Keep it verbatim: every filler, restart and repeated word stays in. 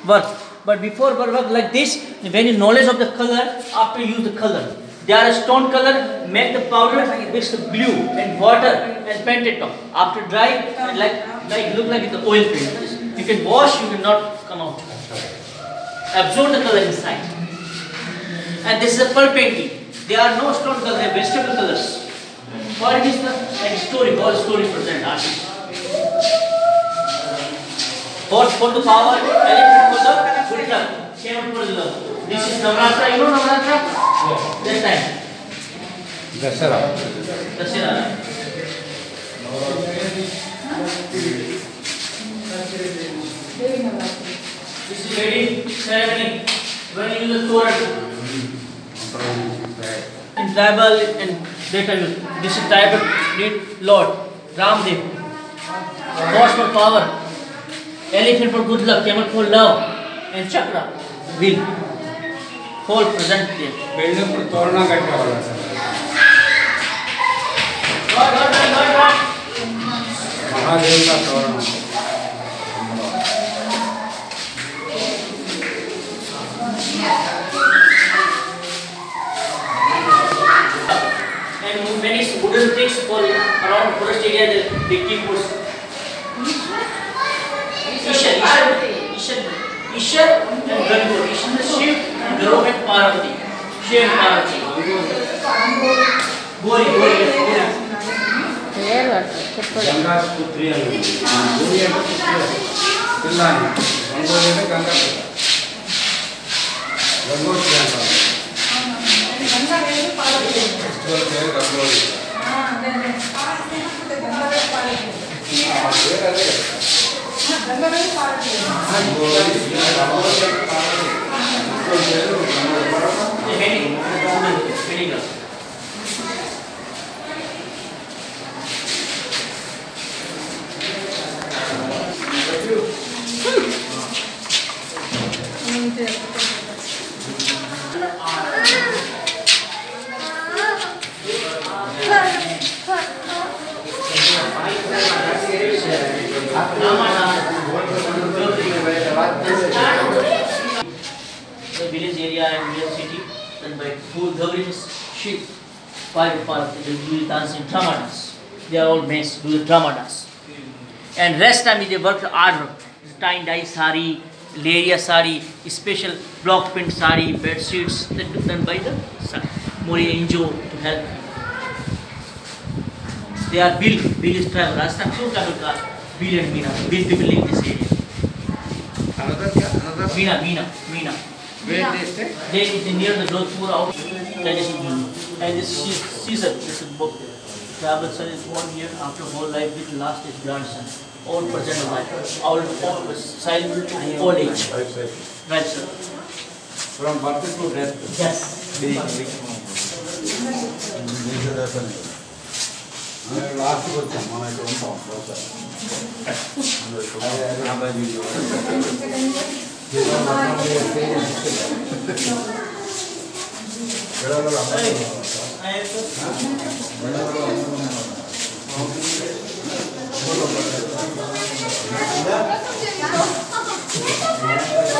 work. But before work like this, when you knowledge of the color, after use the color. They are a stone color, make the powder, mix the blue and water and paint it on. After dry, and like like look like the oil paint. You can wash, you will not come out. Absorb the color inside. And this is a pearl painting. There are no stone color, they are vegetable colors. What is the like story? What story present artist? Horse for the power, elephant for the good luck, camel for the love. This is Navratra. You know Navratra? Yeah. This time. Dasara. Dasara. This is wedding ceremony. When you use the Torah. In tribal and they tell you, this is tribal lead Lord Ramdev. Horse for power, elephant for good luck, camel for love, and chakra will. Whole present here. Building for Torna Gata wala sir. God, God, God, God. Mahadev ka Torna. And many wooden things for around forest area they keep woods. Ishan, Ishan, Ishan, Ishan and Gangur. Ishan is Shiv and Garu and Parvati. Shiv and Parvati. Gori, Gori, Gori. Ganga Putri ayi. Gori and Putri. Tillani. Ganga and Ganga. Ganga Putri. Ganga and Parvati. Festival there Ganga. Ah, then. Ah, Ganga and Parvati. Ah, there are there. Ganga and Parvati. Ah, Gori and Parvati. The heading, heading up. The village area and village city, and by full governments, sheep, five part of the do dance in drama dance. They are all men do the drama dance. And rest time they work art work. Tie and dye sari, leria sari, special block print sari, bed sheets that done by the more N G O to help. They are Bill, Bill is travel. Rajasthan show travel car, Bill and Meena. Bill people live in this area. Another kya? Another? Meena, Meena, Meena. Where they stay? They is near the Jodhpur out. And this is Caesar, this is book. Travel son is born here after whole life with last is grandson. All present life. All, all silent to old age. Right, sir. From birth to death. Yes. Last was